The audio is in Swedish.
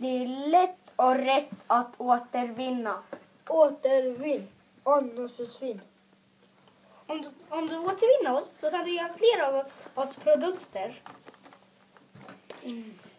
Det är lätt och rätt att återvinna. Återvinn, annars försvinn. Om du återvinner oss så tar du göra fler av oss produkter.